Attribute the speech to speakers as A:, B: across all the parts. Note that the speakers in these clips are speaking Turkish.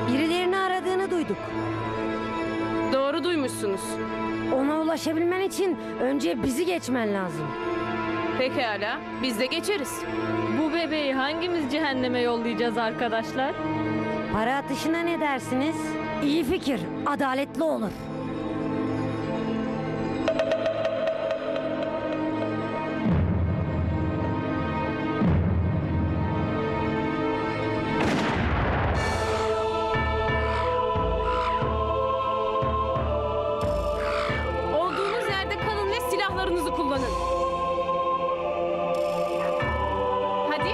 A: Birilerini aradığını duyduk.
B: Doğru duymuşsunuz.
A: Ona ulaşabilmen için önce bizi geçmen lazım.
B: Pekala, biz de geçeriz.
C: Bu bebeği hangimiz cehenneme yollayacağız arkadaşlar?
A: Para atışına ne dersiniz? İyi fikir, adaletli olur.
B: Olduğunuz yerde kalın ve silahlarınızı kullanın. Hadi.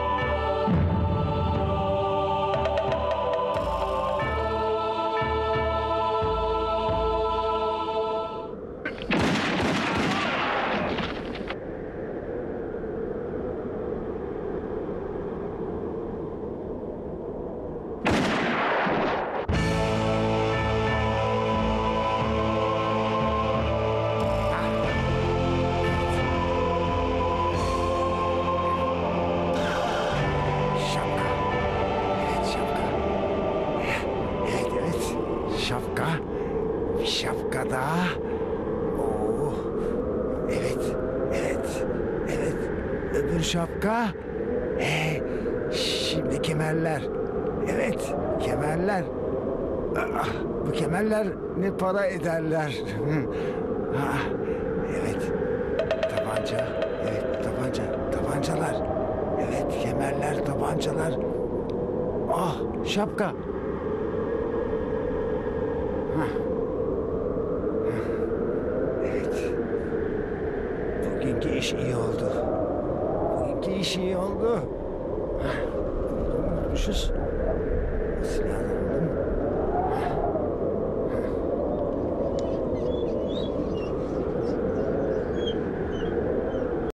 D: Şapka. Bir şapka daha. Oo. Evet. Öbür şapka. Şimdi kemerler. Evet, kemerler. Bu kemerler ne para ederler. Evet. Tabanca. Evet, tabancalar. Evet, kemerler, tabancalar. Şapka. Evet. Bugünkü iş iyi oldu. Unutmuşuz. Silahını